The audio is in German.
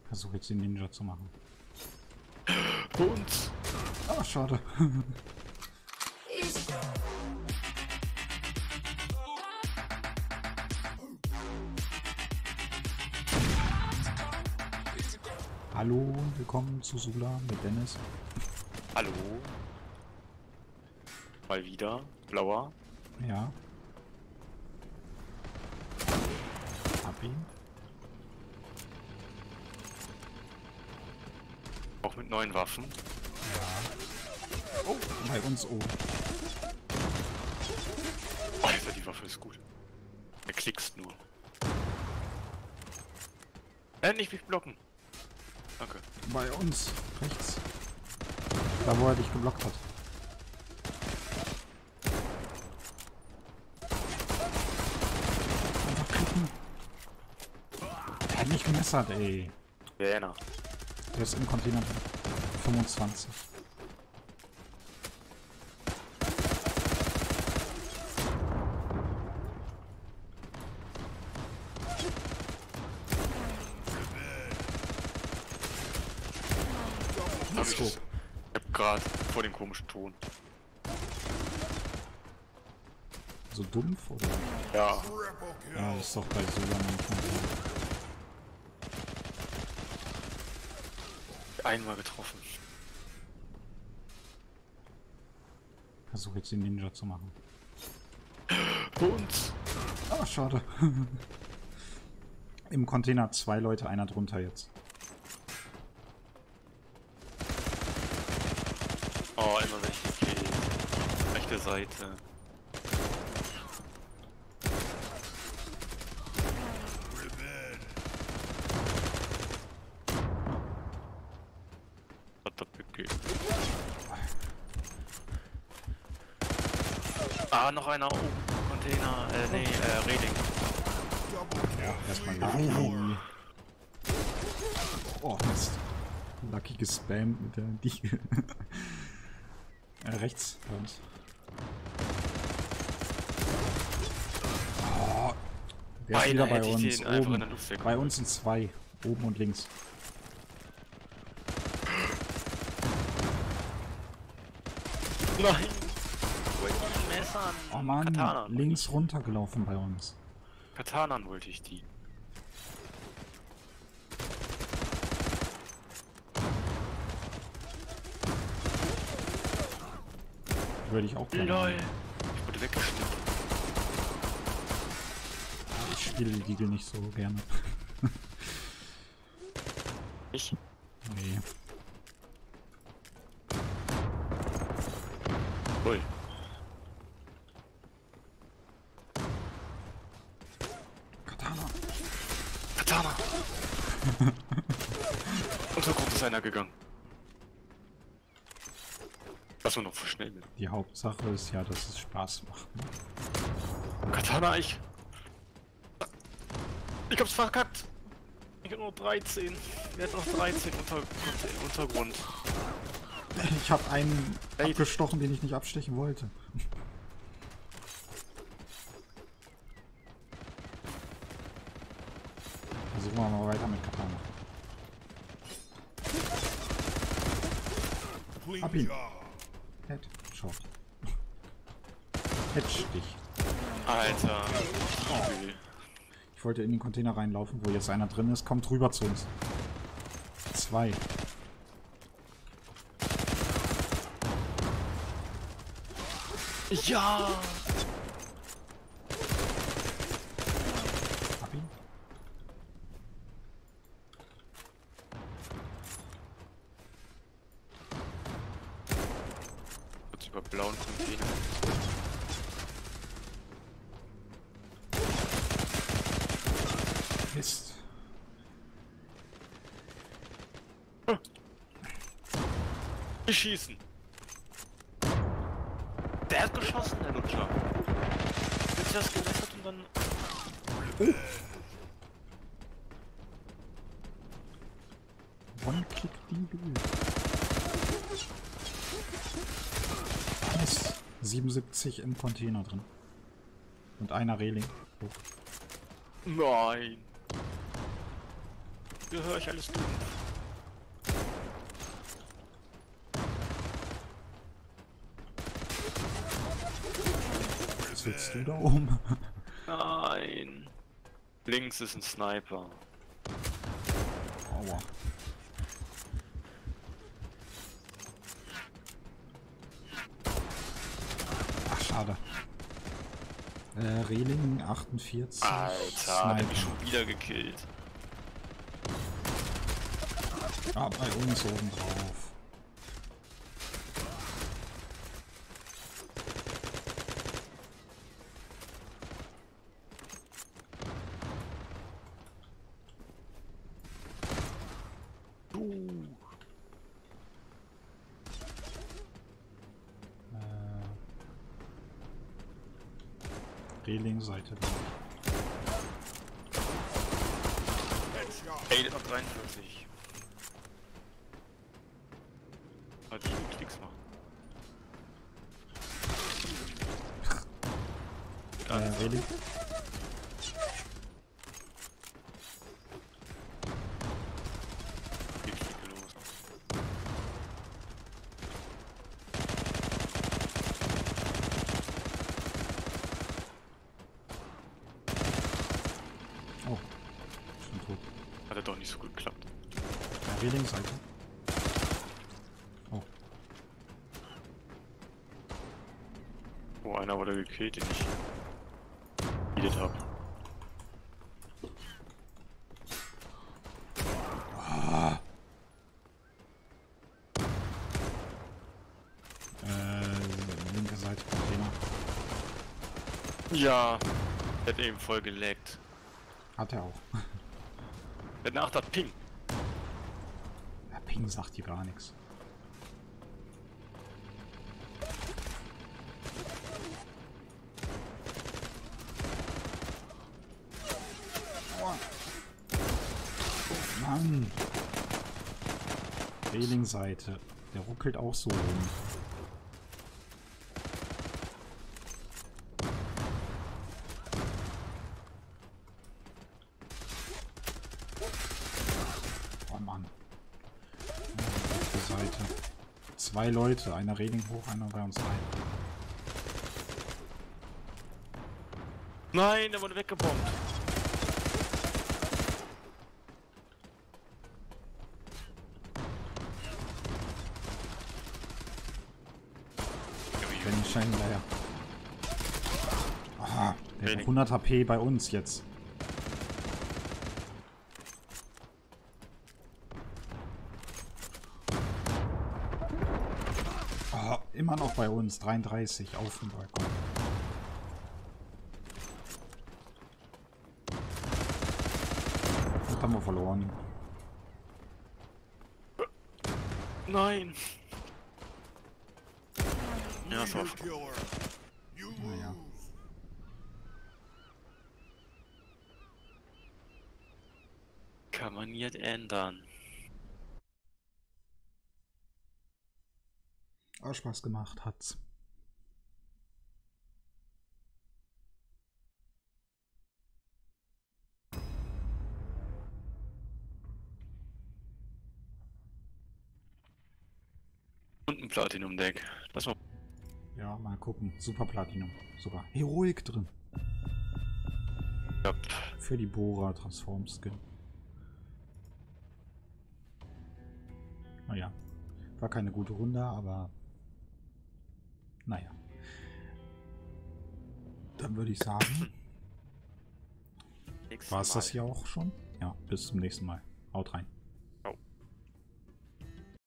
Versuche jetzt den Ninja zu machen. Und? Ah, schade. Hallo, willkommen zu Sula mit Dennis. Hallo? Mal wieder. Blauer. Ja. Hab ihn. Auch mit neuen Waffen. Oh, bei uns oben. Oh, Alter, die Waffe ist gut. Er klickst nur. Nicht mich blocken. Danke. Bei uns, rechts. Da, wo er dich geblockt hat. Einfach klicken. Er hat mich gemessert, ey. Werner. Der ist im Container 25. Ich hab grad vor dem komischen Ton. So dumpf, oder? Ja. Ja, ist doch bei Sula manchmal so. Einmal getroffen. Versuche jetzt den Ninja zu machen. Und? Ah, schade. Im Container 2 Leute, einer drunter jetzt. Oh, immer recht. Okay. Rechte Seite. Ah, noch einer oben. Container, nee, Reding. Ja, erstmal Lucky. Oh, Mist. Lucky gespammt mit der Diege. Rechts bei uns. Oh, der ist wieder bei uns. Oben. Bei uns sind zwei. Oben und links. Nein! Messern. Oh Mann, Katana. links runtergelaufen bei uns. Katanan wollte ich die. Würde ich auch gerne. LOL. Ich wurde weggestimmt. Ich spiele die Diegel nicht so gerne. Ich? Nee. Ui. Katana. Katana! Und so gut ist einer gegangen. Was wir noch für schnell bin. Die Hauptsache ist ja, dass es Spaß macht. Ne? Katana, ich hab's verkackt. Ich hab nur 13. Der hat noch 13 im Untergrund. Ich habe einen abgestochen, den ich nicht abstechen wollte. Versuchen wir mal weiter mit Katana. Hab ihn. Headshot. Headstich. Alter. Oh. Ich wollte in den Container reinlaufen, wo jetzt einer drin ist. Kommt rüber zu uns. Zwei. Ja! Hab ihn. Kurz über blauen Container. Mist. Wir schießen! Der hat geschossen, der Lutscher. Jetzt das gewässert und dann... One-Click-Diegel. Mist. 77 im Container drin. Und einer Reling. Oh. Nein! Gehör ich alles tun. Was willst du da oben? Nein. Links ist ein Sniper. Aua. Ach, schade. Reling 48. Alter, hat er mich schon wieder gekillt. Ah, bei uns oben drauf. Reling-Seite. Ey, noch 43. Hat die Klicks machen. Reling. Geht Klicke los. Oh, schon tot. Hat er doch nicht so gut geklappt. Reling-Seite. Oh. Oh, einer wurde gekillt, den ich geheatet hab. Ah. Linke Seite Container. Ja, der hat eben voll geleckt. Hat er auch. Danach hat Ping. Der Ping sagt hier gar nichts. Oh. Mann. Reling-Seite. Der ruckelt auch so rum. Oh Mann. Rechte Seite. Zwei Leute. Einer Reling hoch, einer bei uns rein. Nein, der wurde weggebombt. Wenn ich scheinen daher. Aha, der hat Wenig. 100 HP bei uns jetzt. Oh, immer noch bei uns. 33 auf dem Balkon. Das haben wir verloren. Nein. Ja, das war Naja. kann man nicht ändern. Aber Spaß gemacht hat's. Und ein Platinum-Deck. Das war. Ja, mal gucken. Super Platinum. Sogar Heroik drin. Ja. Für die Bora Transform Skin. Naja. War keine gute Runde, aber naja. Dann würde ich sagen, war es das hier auch schon? Ja, bis zum nächsten Mal. Haut rein.